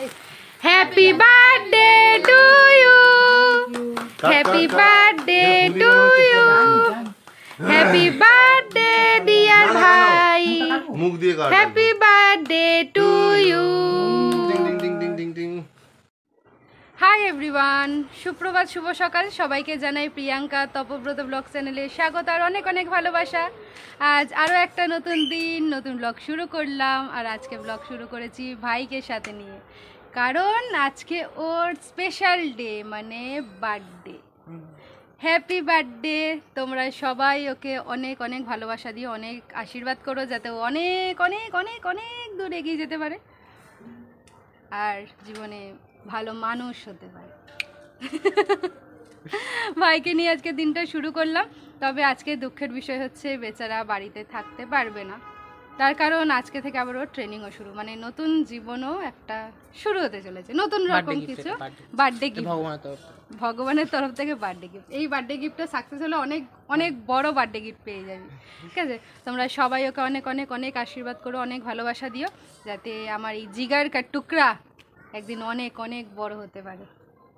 Happy birthday to you, happy birthday to you, happy birthday dear ভাই, মুখ দিয়ে কাট। Happy birthday to you. Hi everyone, সুপ্রভাত, শুভ সকাল। সবাইকে জানাই প্রিয়াঙ্কা তপব্রত ব্লগ চ্যানেলে স্বাগত আর অনেক অনেক ভালোবাসা। আজ আরও একটা নতুন দিন, নতুন ব্লগ শুরু করলাম। আর আজকে ব্লগ শুরু করেছি ভাইকে সাথে নিয়ে, কারণ আজকে ওর স্পেশাল ডে, মানে বার্থডে। Happy birthday. তোমরা সবাই ওকে অনেক অনেক ভালোবাসা দিও, অনেক আশীর্বাদ করো যাতে ও অনেক অনেক অনেক অনেক দূর এগিয়ে যেতে পারে আর জীবনে ভালো মানুষ হতে পারে। ভাইকে নিয়ে আজকে দিনটা শুরু করলাম। তবে আজকে দুঃখের বিষয় হচ্ছে বেচারা বাড়িতে থাকতে পারবে না, তার কারণ আজকে থেকে আবার ওর ট্রেনিংও শুরু, মানে নতুন জীবনও একটা শুরু হতে চলেছে, নতুন রকম কিছু বার্থডে গিফট ভগবানের তরফ থেকে বার্থডে গিফট। এই বার্থডে গিফটটা সাকসেস হলে অনেক অনেক বড় বার্থডে গিফট পেয়ে যাবি, ঠিক আছে? তোমরা সবাই ওকে অনেক অনেক অনেক আশীর্বাদ করো, অনেক ভালোবাসা দিও যাতে আমার এই জিগার কা টুকরা একদিন অনেক অনেক বড় হতে পারে।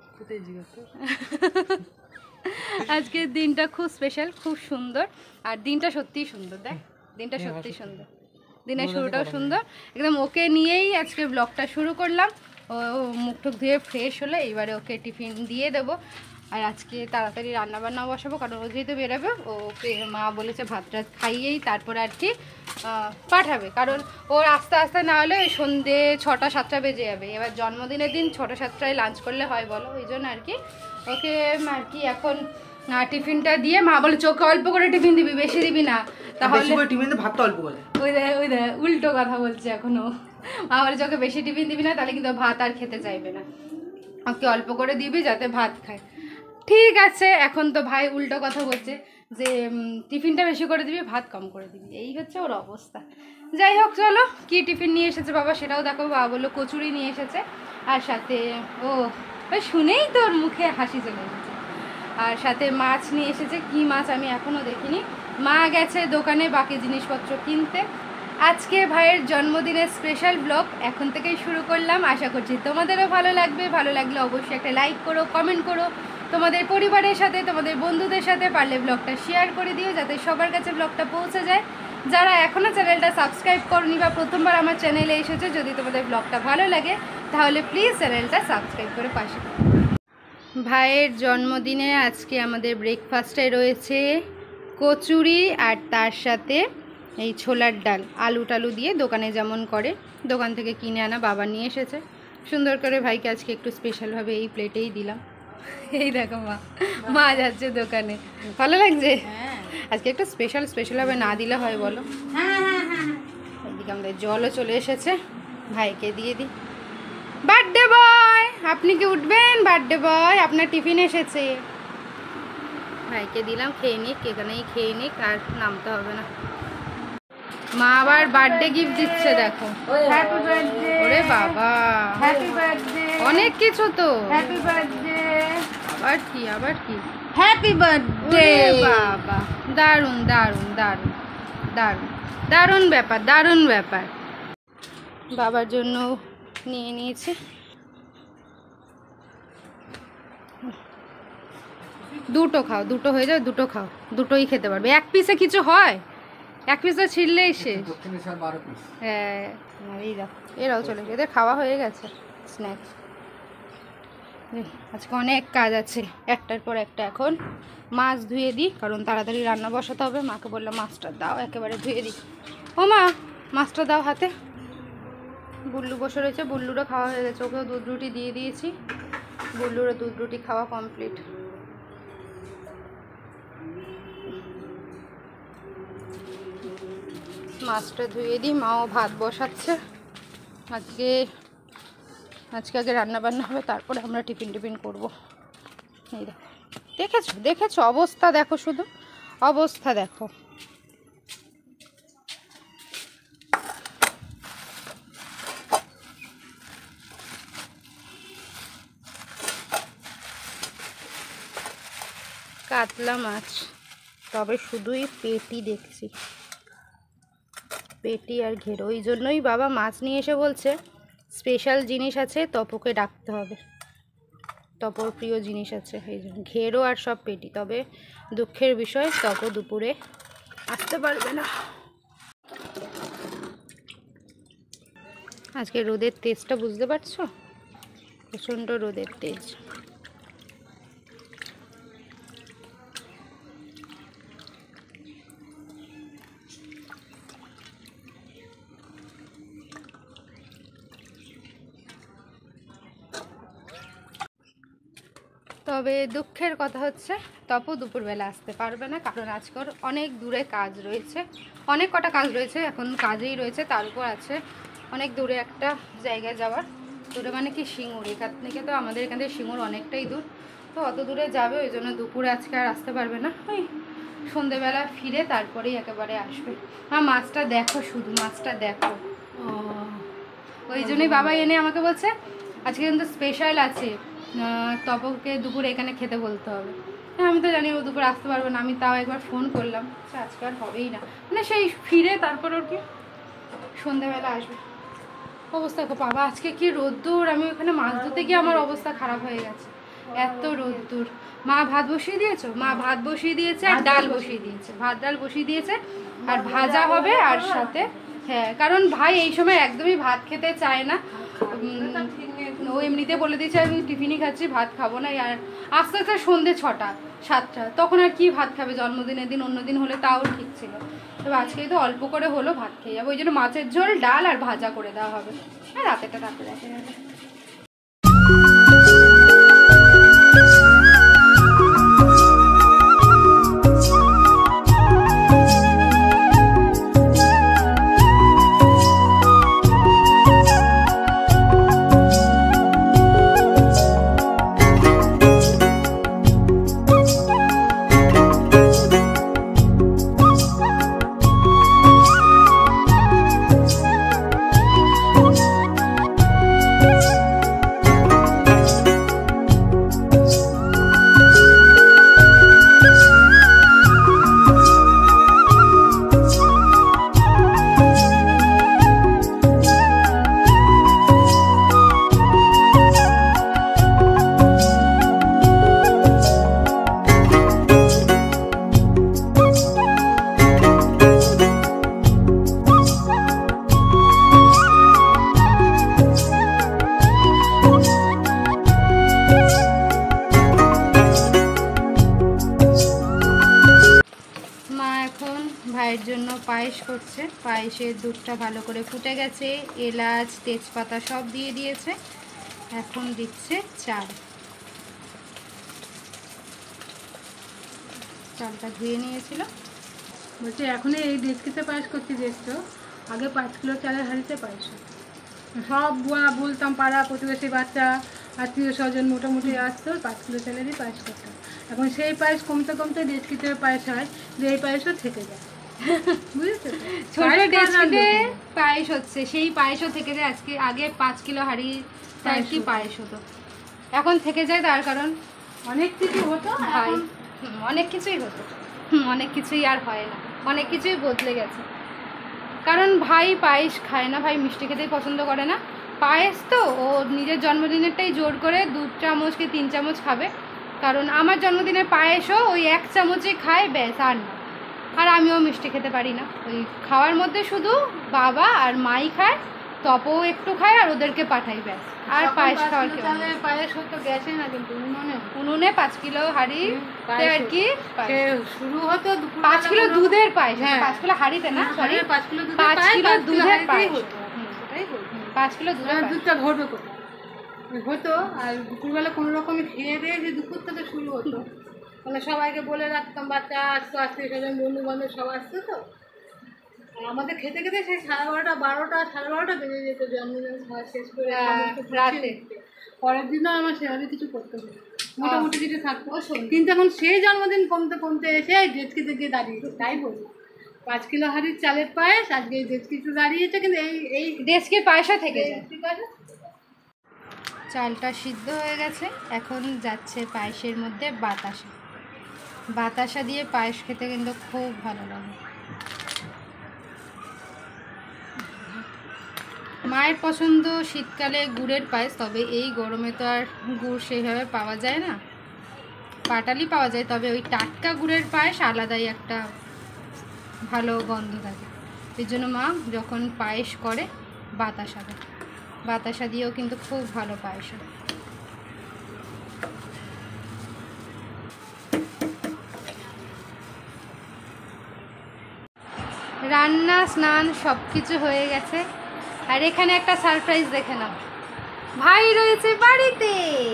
আজকের দিনটা খুব স্পেশাল, খুব সুন্দর। আর দিনটা সত্যিই সুন্দর, দেখ দিনটা সত্যিই সুন্দর, দিনের শুরুটাও সুন্দর। একদম ওকে নিয়েই আজকে ব্লগটা শুরু করলাম। ও মুখ টুক ধুয়ে ফ্রেশ হলে এইবারে ওকে টিফিন দিয়ে দেবো। আর আজকে তাড়াতাড়ি রান্নাবান্না বসাবো, কারণ ও যেহেতু বেরোবে, ওকে মা বলেছে ভাত টাত খাইয়েই তারপরে আর কি পাঠাবে, কারণ ওর আস্তে আস্তে না হলে ওই সন্ধ্যে 6টা-7টা বেজে যাবে। এবার জন্মদিনের দিন 6টা-7টায় লাঞ্চ করলে হয় বলো, ওই জন্য আর কি ওকে আর কি এখন টিফিনটা দিয়ে, মা বলে চোখে অল্প করে টিফিন দিবি, বেশি দিবি না, তাহলে ভাতটা অল্প করে। ওই দে উল্টো কথা বলছে এখনো। মা বলে চোখে বেশি টিফিন দিবি না, তাহলে কিন্তু ভাত আর খেতে চাইবে না, ওকে অল্প করে দিবি যাতে ভাত খায়। ঠিক আছে, এখন তো ভাই উল্টো কথা বলছে যে টিফিনটা বেশি করে দিবি, ভাত কম করে দিবি, এই হচ্ছে ওর অবস্থা। যাই হোক, চলো কি টিফিন নিয়ে এসেছে বাবা সেটাও দেখো। বাবা বললো কচুরি নিয়ে এসেছে, আর সাথে শুনেই তোর মুখে হাসি চলে এসেছে। আর সাথে মাছ নিয়ে এসেছে, কি মাছ আমি এখনও দেখিনি। মা গেছে দোকানে বাকি জিনিসপত্র কিনতে। আজকে ভাইয়ের জন্মদিনের স্পেশাল ব্লগ এখন থেকেই শুরু করলাম। আশা করছি তোমাদেরও ভালো লাগবে। ভালো লাগলে অবশ্যই একটা লাইক করো, কমেন্ট করো, তোমাদের পরিবারের সাথে, তোমাদের বন্ধুদের সাথে পারলে ব্লগটা শেয়ার করে দিও যাতে সবার কাছে ব্লগটা পৌঁছে যায়। যারা এখনও চ্যানেলটা সাবস্ক্রাইব করনি বা প্রথমবার আমার চ্যানেলে এসেছে, যদি তোমাদের ব্লগটা ভালো লাগে তাহলে প্লিজ চ্যানেলটা সাবস্ক্রাইব করে পাশে। ভাইয়ের জন্মদিনে আজকে আমাদের ব্রেকফাস্টে রয়েছে কচুরি, আর তার সাথে এই ছোলার ডাল, আলু টালু দিয়ে দোকানে যেমন করে, দোকান থেকে কিনে আনা বাবা নিয়ে এসেছে। সুন্দর করে ভাইকে আজকে একটু স্পেশালভাবে এই প্লেটেই দিলাম। এই দেখো মা যাচ্ছে দোকানে, ভালো লাগছে আজকে একটু স্পেশালভাবে না দিলে হয় বলো। এদিকে আমাদের জলও চলে এসেছে, ভাইকে দিয়ে দিই। বার্থডে বয়, আপনি কি উঠবেন? বার্থডে বয়, আপনার টিফিন এসেছে। ভাইকে দিলাম, খেয়ে নিক, এখানেই খেয়ে নিক, আর নামতে হবে না। মা আবার বার্থডে গিফট দিচ্ছে, দেখো। Happy birthday. ওরে বাবা, হ্যাপি বার্থডে, অনেক কিছু তো। Happy birthday. আবার কি হ্যাপি বার্থডে। বাবা, দারুণ দারুণ দারুণ দারুণ দারুণ ব্যাপার, দারুণ ব্যাপার। বাবার জন্য নিয়ে নিয়েছি। দুটো খাও, দুটো হয়ে যাবে, দুটো খাও, দুটোই খেতে পারবে। এক পিসে কিছু হয়? এক পিসে ছিঁড়লেই শেষ। হ্যাঁ, এই দেখো এরাও চলে গেছে, এদের খাওয়া হয়ে গেছে স্ন্যাক্স। আজকে অনেক কাজ আছে, একটার পর একটা। এখন মাছ ধুয়ে দিই, কারণ তাড়াতাড়ি রান্না বসাতে হবে। মাকে বললাম মাছটা দাও, একেবারে ধুয়ে দিই। ও মা, মাছটা দাও হাতে। বুল্লু বসে রয়েছে, বুল্লুরও খাওয়া হয়ে গেছে, ওকেও দুধ রুটি দিয়ে দিয়েছি। বুল্লুরও দুধ রুটি খাওয়া কমপ্লিট। মাছটা ধুয়ে দিই, মাও ভাত বসাচ্ছে। আজকে আগে রান্নাবান্না হবে, তারপরে আমরা টিফিন করবো। এই দেখো, দেখেছো অবস্থা দেখো, শুধু অবস্থা দেখো। কাতলা মাছ, তবে শুধুই পেটি দেখছি, পেটি আর ঘেরো। ওই জন্যই বাবা মাছ নিয়ে এসে বলছে স্পেশাল জিনিস আছে, তপকে ডাকতে হবে। তপর প্রিয় জিনিস আছে, এই জন্য ঘেরো আর সব পেটি। তবে দুঃখের বিষয় তপ দুপুরে আসতে পারবে না। আজকে রোদের তেজটা বুঝতে পারছো, প্রচণ্ড রোদের তেজ। তবে দুঃখের কথা হচ্ছে তপ দুপুরবেলা আসতে পারবে না, কারণ আজকের অনেক দূরে কাজ রয়েছে, অনেক কটা কাজ রয়েছে, এখন কাজেই রয়েছে। তার উপর আছে অনেক দূরে একটা জায়গায় যাওয়ার। দূরে মানে কি সিঙ্গুর, এখান থেকে তো আমাদের এখান থেকে সিঙ্গুর অনেকটাই দূর, তো অত দূরে যাবে, ওই জন্য দুপুরে আজকে আর আসতে পারবে না। ওই সন্ধেবেলা ফিরে তারপরেই একেবারে আসবে। হ্যাঁ, মাছটা দেখো, শুধু মাছটা দেখো। ওই জন্যই বাবা এনে আমাকে বলছে আজকে কিন্তু স্পেশাল আছে, তপকে দুপুরে এখানে খেতে বলতে হবে। হ্যাঁ, আমি তো জানি ও দুপুরে আসতে পারবো না, আমি তাও একবার ফোন করলাম, আজকে আর হবেই না, মানে সেই ফিরে তারপর ওর কি সন্ধ্যাবেলা আসবে। অবস্থা দেখো বাবা, আজকে কি রোদ্দুর, আমি ওখানে মাছ ধরতে গিয়ে আমার অবস্থা খারাপ হয়ে গেছে, এত রোদ্দুর। মা ভাত বসিয়ে দিয়েছো? মা ভাত বসিয়ে দিয়েছে আর ডাল বসিয়ে দিয়েছে, ভাত ডাল বসিয়ে দিয়েছে আর ভাজা হবে আর সাথে, হ্যাঁ, কারণ ভাই এই সময় একদমই ভাত খেতে চায় না। ও এমনিতে বলে দিয়েছে আমি টিফিনই খাচ্ছি, ভাত খাবো না। আর আস্তে আস্তে সন্ধ্যে 6টা 7টা, তখন আর কি ভাত খাবে? জন্মদিনের দিন, অন্য দিন হলে তাও ঠিক ছিল। তবে আজকেই তো অল্প করে হলো, ভাত খেয়ে যাবো। ওই জন্য মাছের ঝোল, ডাল আর ভাজা করে দেওয়া হবে, আর রাতেটা রাতে দেখা যাবে। ভাইয়ের জন্য পায়েস করছে, পায়েসের দুধটা ভালো করে ফুটে গেছে, এলাচ তেজপাতা সব দিয়ে দিয়েছে, এখন দিচ্ছে চাল। চালটা ধুয়ে নিয়েছিল, বলছে এখনই এই ডেচকিতে পায়েস করছি, দেখছো আগে 5 কিলো চালের হাঁড়িতে পায়েস সব বলতাম, পাড়া প্রতিবেশী বাচ্চা আত্মীয় স্বজন মোটামুটি আসতো, 5 কিলো চালেরই পায়েস করতাম। এখন সেই পায়েস কমতে কমতে ডেচকিতে পায়েস হয়, যে এই পায়েসও থেকে যায়, বুঝেছো? ছোট ডেচকিতে পায়েস হচ্ছে, সেই পায়েসও থেকে যায়। আজকে আগে 5 কিলো হাঁড়ি আর কি পায়েস হতো, এখন থেকে যায়। তার কারণ অনেক কিছু হতো, ভাই অনেক কিছুই হতো, অনেক কিছুই আর হয় না, অনেক কিছুই বদলে গেছে। কারণ ভাই পায়েস খায় না, ভাই মিষ্টি খেতেই পছন্দ করে না। পায়েস তো ও নিজের জন্মদিনেরটাই জোর করে 2 চামচ কি 3 চামচ খাবে, কারণ আমার জন্মদিনের পায়েসও ওই 1 চামচই খায়, ব্যাস, আর না। আর আমিও মিষ্টি খেতে পারি না, ওই খাওয়ার মধ্যে শুধু বাবা আর মাই খায়, তপও একটু খায় আর ওদেরকে পাঠাই, ব্যাস। আর পায়েস খাওয়ার কেউ নেই। পায়েস হতো গ্যাসে না, কিন্তু উনুনে 5 কিলো হাঁড়ি আর কি শুরু হতো 5 কিলো দুধের পায়েস, 5 কিলো হাঁড়িতে না, সরি 5 কিলো 5 কিলো দুধের পায়েস হতো, ওটাই হতো। 5 কিলো দুধটা ধরবে কোথায় হতো। আর দুপুরবেলা কোনো রকমে খেয়ে দিয়ে যে দুপুর থেকে শুরু হতো, মানে সবাইকে বলে রাখতাম, বাচ্চা আসতো, আত্মীয় স্বজন বন্ধু বান্ধব সব আসতো, তো আমাদের খেতে খেতে সেই 12:30 12টা 12:30 বেজে যেত, জন্মদিন খাওয়া শেষ করে রাতে। পরের দিনও আমার সেভাবে কিছু করতে হতো, মোটামুটি কিছু থাকতো। কিন্তু এখন সেই জন্মদিন কমতে কমতে এসে ডেচকিতে গিয়ে দাঁড়িয়েছে, তাই বলি 5 কিলো হাঁড়ির চালের পায়েস আজকে এই ডেচকিতে দাঁড়িয়েছে, কিন্তু এই ডেচকির পায়েসা থেকে যায়। চালটা সিদ্ধ হয়ে গেছে, এখন যাচ্ছে পায়েসের মধ্যে বাতাসা। বাতাসা দিয়ে পায়েস খেতে কিন্তু খুব ভালো লাগে। মায়ের পছন্দ শীতকালে গুড়ের পায়েস, তবে এই গরমে তো আর গুড় সেইভাবে পাওয়া যায় না, পাটালি পাওয়া যায়, তবে ওই টাটকা গুড়ের পায়েস আলাদাই একটা ভালো গন্ধ থাকে। এই জন্য মা যখন পায়েস করে বাতাসা দেয়, বাতাসা দিয়েও কিন্তু খুব ভালো পায়েস হয়। রান্না স্নান সব কিছু হয়ে গেছে, আর এখানে একটা সারপ্রাইজ দেখে নাও, ভাই রয়েছে বাড়িতে।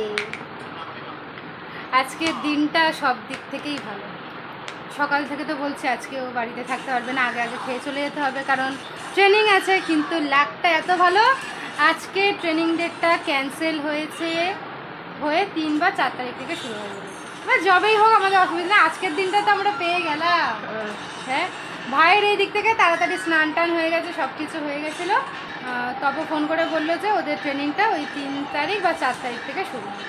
আজকের দিনটা সব দিক থেকেই ভালো। সকাল থেকে তো বলছে আজকে ও বাড়িতে থাকতে পারবে না, আগে আগে খেয়ে চলে যেতে হবে, কারণ ট্রেনিং আছে। কিন্তু লাকটা এত ভালো, আজকে ট্রেনিং ডেটটা ক্যান্সেল হয়েছে, হয়ে 3 বা 4 তারিখ থেকে শুরু হয়ে যাবে। এবার যবেই হোক আমাদের অসুবিধা না, আজকের দিনটা তো আমরা পেয়ে গেলাম। হ্যাঁ, ভাইয়ের এই দিক থেকে তাড়াতাড়ি স্নান টান হয়ে গেছে, সব কিছু হয়ে গেছিলো। তবে ফোন করে বললো যে ওদের ট্রেনিংটা ওই 3 তারিখ বা 4 তারিখ থেকে শুরু হবে।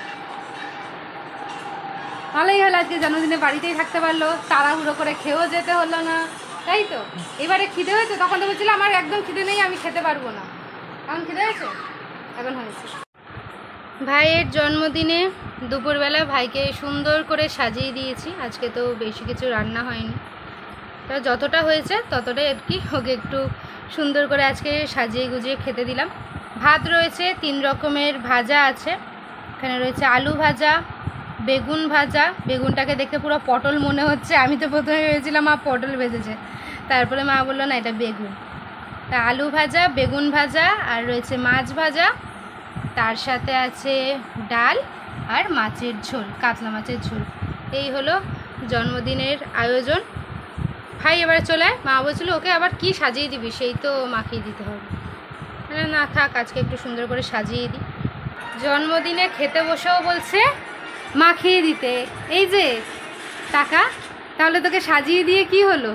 ভালোই হলো, আজকে জন্মদিনে বাড়িতেই থাকতে পারলো, তাড়াহুড়ো করে খেয়েও যেতে হলো না, তাই তো। এবারে খিদে হয়েছে, তখন তো বলছিলাম আমার একদম খিদে নেই, আমি খেতে পারবো না। এখন খিদে হয়েছে, এখন হয়েছে। ভাইয়ের জন্মদিনে দুপুরবেলা ভাইকে সুন্দর করে সাজিয়ে দিয়েছি। আজকে তো বেশি কিছু রান্না হয়নি, তো যতটা হয়েছে ততটাই আর কি ওকে একটু সুন্দর করে আজকে সাজিয়ে গুজিয়ে খেতে দিলাম। ভাত রয়েছে, 3 রকমের ভাজা আছে। এখানে রয়েছে আলু ভাজা, বেগুন ভাজা, বেগুনটাকে দেখতে পুরো পটল মনে হচ্ছে, আমি তো প্রথমে ভেবেছিলাম মা পটল ভেজেছে, তারপরে মা বললো না এটা বেগুন। তা আলু ভাজা, বেগুন ভাজা, আর রয়েছে মাছ ভাজা, তার সাথে আছে ডাল আর মাছের ঝোল, কাতলা মাছের ঝোল। এই হলো জন্মদিনের আয়োজন। ভাই এবারে চলে আয়, মা বলছিল ওকে আবার কি সাজিয়ে দিবি, সেই তো মাখিয়ে দিতে হবে। না থাক, আজকে একটু সুন্দর করে সাজিয়ে দিই। জন্মদিনে খেতে বসেও বলছে মাখিয়ে দিতে, এই যে টাকা, তাহলে তোকে সাজিয়ে দিয়ে কি হলো?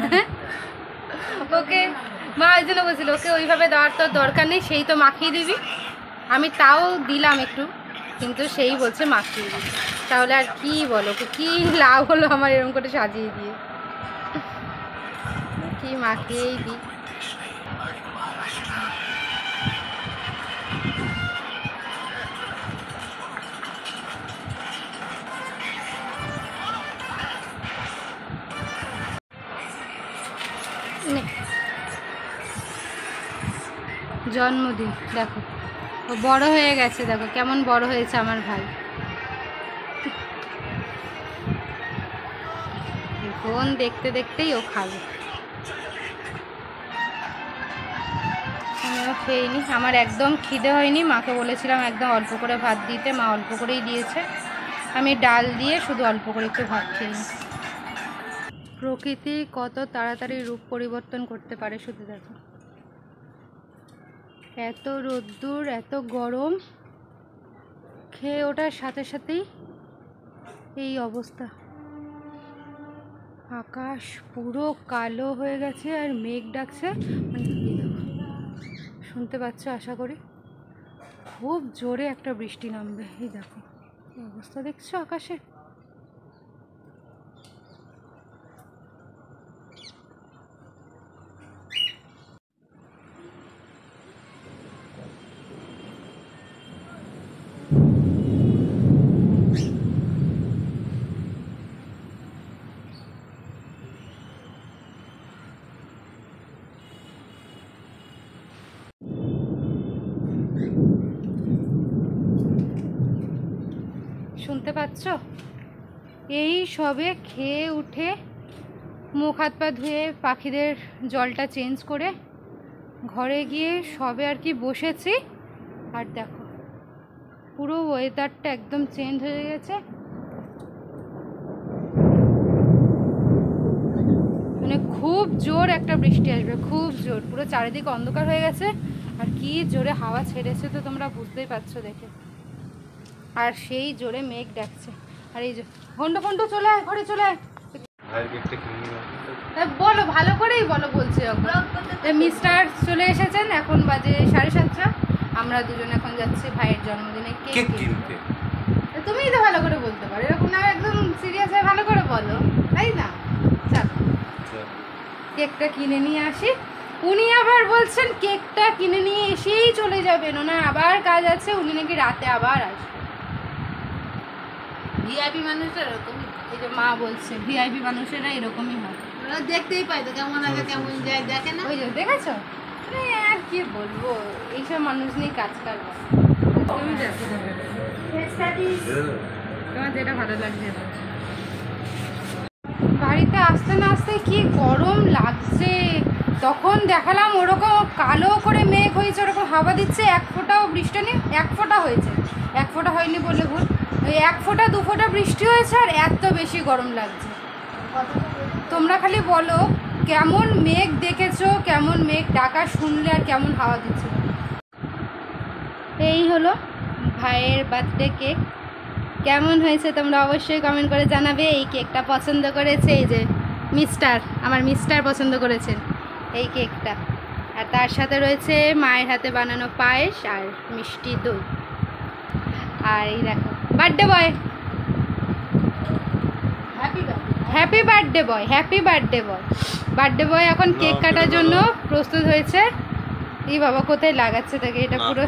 ওকে মা ওই জন্য বলছিল ওকে ওইভাবে দেওয়ার তো দরকার নেই, সেই তো মাখিয়ে দিবি। আমি তাও দিলাম একটু, কিন্তু সেই বলছে মাখিয়ে দিবি, তাহলে আর কি বলো, কি লাভ হলো আমার এরকম করে সাজিয়ে দিয়ে, কি মাখিয়েই দিই। জন্মদিন দেখো, ও বড় হয়ে গেছে, দেখো কেমন বড় হয়েছে আমার ভাই। ফোন দেখতে দেখতেই ও খাবে। আমিও খেয়ে নি, আমার একদম খিদে হয়নি। মাকে বলেছিলাম একদম অল্প করে ভাত দিতে, মা অল্প করেই দিয়েছে। আমি ডাল দিয়ে শুধু অল্প করে একটু ভাত খেয়ে নিই। প্রকৃতি কত তাড়াতাড়ি রূপ পরিবর্তন করতে পারে শুধু দেখো, এত রোদ্দুর, এত গরম, খেয়ে ওঠার সাথে সাথেই এই অবস্থা। আকাশ পুরো কালো হয়ে গেছে আর মেঘ ডাকছে, মানে শুনতে পাচ্ছ আশা করি, খুব জোরে একটা বৃষ্টি নামবে। এই দেখো এই অবস্থা, দেখছো আকাশে? শুনতে পাচ্ছ? এই সবে খেয়ে উঠে মুখ হাত পা ধুয়ে পাখিদের জলটা চেঞ্জ করে ঘরে গিয়ে সবে আর কি বসেছি, আর দেখো পুরো ওয়েদারটা একদম চেঞ্জ হয়ে গেছে। মানে খুব জোর একটা বৃষ্টি আসবে, খুব জোর, পুরো চারিদিক অন্ধকার হয়ে গেছে, আর কি জোরে হাওয়া ছেড়েছে তো তোমরা বুঝতেই পারছো দেখে, আর সেই জোরে মেঘ ডাকছে। আর এই যে ঘন্টা ফন্টা চলে আয়, ঘরে চলে আয়, বলো ভালো করেই বলো, বলছে মিস্টার চলে এসেছেন, এখন বাজে 7:30। আমরা দুজন এখন যাচ্ছি ভাইয়ের জন্মদিনে কেক কিনতে। তুমিই তো ভালো করে বলতে পারো, এরকম না একদম সিরিয়াস হয়ে ভালো করে বলো, তাই না? চলো কেকটা কিনে নিয়ে আসি, উনি আবার বলছেন কেকটা কিনে নিয়ে এসেই চলে যাবেন, ওনার আবার কাজ আছে, উনি নাকি রাতে আবার আসবেন। ভিআইপি মানুষের এরকমই, এই যে মা বলছে ভিআইপি মানুষেরা এরকমই হয়। ওরা দেখতেই পাই তো কেমন আগে কেমন যায়, দেখে না? ওই যে দেখেছো, আর কি বলবো, এইসব মানুষ নিয়ে কাজ করবো। তুমি দেখো তোমার যেটা ভালো লাগছে। বাড়িতে আসতে না আসতে কি গরম লাগছে, তখন দেখালাম ওরকম কালো করে মেঘ হয়েছে, ওরকম হাওয়া দিচ্ছে, এক ফোঁটাও বৃষ্টি নেই। এক ফোঁটা হয়েছে, এক ফোঁটা হয়নি বলে ভুল, ওই এক ফোঁটা দু ফোঁটা বৃষ্টি হয়েছে আর এত বেশি গরম লাগছে। তোমরা খালি বলো কেমন মেঘ দেখেছো, কেমন মেঘ ডাকা শুনলে আর কেমন হাওয়া দিচ্ছে। এই হলো ভাইয়ের বার্থডে কেক, কেমন হয়েছে তোমরা অবশ্যই কমেন্ট করে জানাবে। এই কেকটা পছন্দ করেছে এই যে আমার মিস্টার পছন্দ করেছেন এই কেকটা, আর তার সাথে রয়েছে মায়ের হাতে বানানো পায়েস আর মিষ্টি দই। আর এই দেখো birthday boy, happy birthday boy, happy birthday boy. Birthday boy এখন কেক কাটার জন্য প্রস্তুত হয়েছে। এই বাবা কোথায় লাগাচ্ছে তাকে এটা পুরো।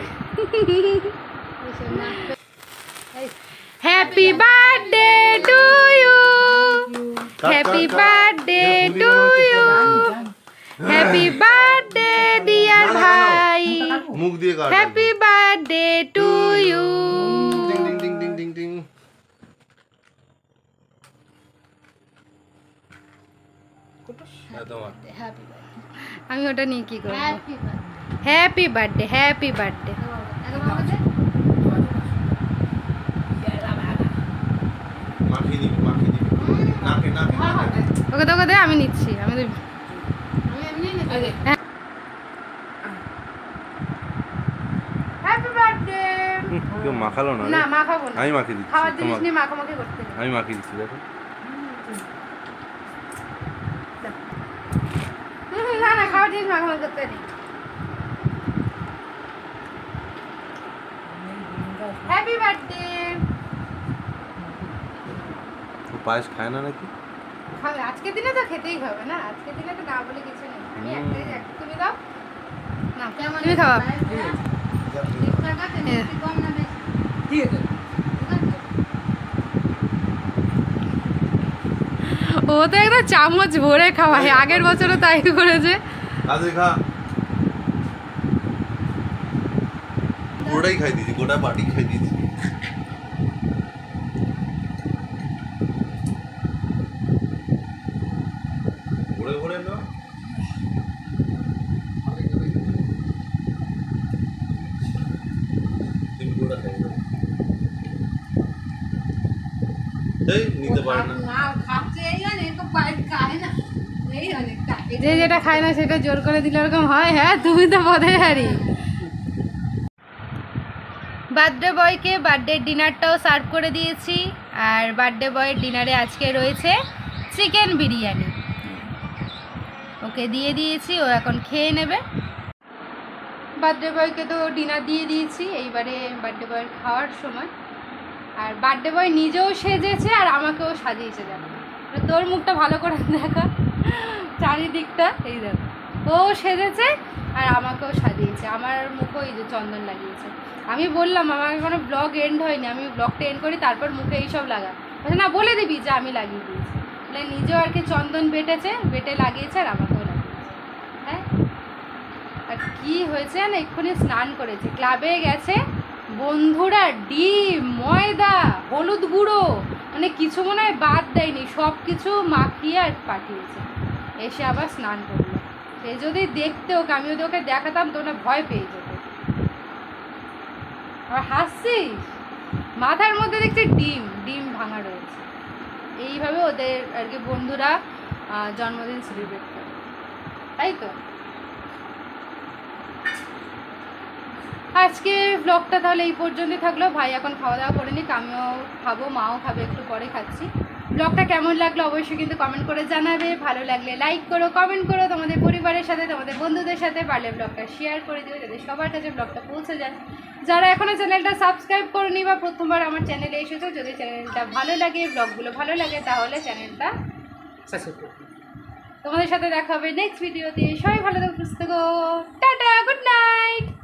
Happy birthday to you, happy birthday to you, happy birthday dear ভাই, মুখ দিয়ে কাট। Happy birthday to you. টিং টিং টিং টিং টিং টিং। তোমার আমি ওটা নিয়ে কি করবো? Happy birthday, happy birthday. মাখিয়ে দিবি, মাখিয়ে দিবি। নাকে নাকে নাকে। ওকে তো ওকে দে, আমি নিচ্ছি, আমি তো হ্যাপি বার্থডে। কেউ মাখালো না রে? না মাখাবো না, আমি মাখিয়ে দিচ্ছি খাওয়ার জিনিস তোমাকে। নিয়ে মাখামাখি করতে নেই। আমি মাখিয়ে দিচ্ছি দেখো। না না, খাওয়ার জিনিস মাখামাখি করতে নেই। Happy birthday. ও পায়েস খায় না নাকি? খাবে আজকের দিনে তো খেতেই হবে না, আজকের দিনে তো না বলে কিছু নেই। আমি একটাই তুমি দাও না, তুমি খাওয়া। কম না বেশি? ও তো একদম চামচ ভরে খাওয়ায়, আগের বছরও তাই করেছে। আজকে খা। পুরোটাই খাই দিয়েছি, গোটা বাটি খাই দিয়েছি। ভরে ভরে না। তুমি পুরোটা খাই দাও। এই নিতে পারে না। না খাচ্ছে এই অনেক, বাইরে খায় না এই অনেকটা। যে যেটা খায় না সেটা জোর করে দিলে ওরকম হয়। হ্যাঁ তুমি তো পথে হারি। বার্থডে বয়কে বার্থডে ডিনারটাও সার্ভ করে দিয়েছি, আর বার্থডে বয়ের ডিনারে আজকে রয়েছে চিকেন বিরিয়ানি। ওকে দিয়ে দিয়েছি, ও এখন খেয়ে নেবে। বার্থডে বয়কে তো ডিনার দিয়ে দিয়েছি, এইবারে বার্থডে বয়ের খাওয়ার সময়। আর বার্থডে বয় নিজেও সেজেছে আর আমাকেও সাজিয়েছে। দেখো তোর মুখটা ভালো করে দেখা, চারিদিকটা এই দেখো, ও সেজেছে আর আমাকেও সাজিয়েছে। আমার মুখও এই যে চন্দন লাগিয়েছে। আমি বললাম আমাকে কোনো ব্লগ এন্ড হয়নি, আমি ব্লগটা এন্ড করি তারপর মুখে এইসব লাগা। না বলে দিবি যে আমি লাগিয়ে দিয়েছি। তাহলে নিজেও আর কি চন্দন বেটেছে, বেটে লাগিয়েছে আর আমাকেও লাগিয়েছে। হ্যাঁ, আর কি হয়েছে না, এক্ষুনি স্নান করেছে, ক্লাবে গেছে, বন্ধুরা ডিম ময়দা হলুদ গুঁড়ো মানে কিছু মনে হয় বাদ দেয়নি, সব কিছু মাখিয়ে আর পাঠিয়েছে। এসে আবার স্নান করলো। সে যদি দেখতে ওকে, আমি যদি ওকে দেখাতাম তো না ভয় পেয়ে যেত। আর হাসছিস, মাথার মধ্যে দেখছি ডিম ডিম ভাঙা রয়েছে। এইভাবে ওদের আর কি বন্ধুরা জন্মদিন সেলিব্রেট করে, তাই তো। আজকে ব্লগটা তাহলে এই পর্যন্তই থাকলো। ভাই এখন খাওয়া দাওয়া করে নিক, আমিও খাবো, মাও খাবে, একটু পরে খাচ্ছি। ব্লগটা কেমন লাগলো অবশ্যই কিন্তু কমেন্ট করে জানাবে। ভালো লাগলে লাইক করো, কমেন্ট করো, তোমাদের পরিবারের সাথে তোমাদের বন্ধুদের সাথে, পারলে ব্লগটা শেয়ার করে দিও যাতে সবার কাছে ব্লগটা পৌঁছে যায়। যারা এখনও চ্যানেলটা সাবস্ক্রাইব করোনি বা প্রথমবার আমার চ্যানেলে এসেছো, যদি চ্যানেলটা ভালো লাগে, ব্লগগুলো ভালো লাগে, তাহলে চ্যানেলটা তোমাদের সাথে দেখা হবে নেক্সট ভিডিওতে। সবাই ভালো থাকো, সুস্থ থাকো, টাটা, গুড নাইট।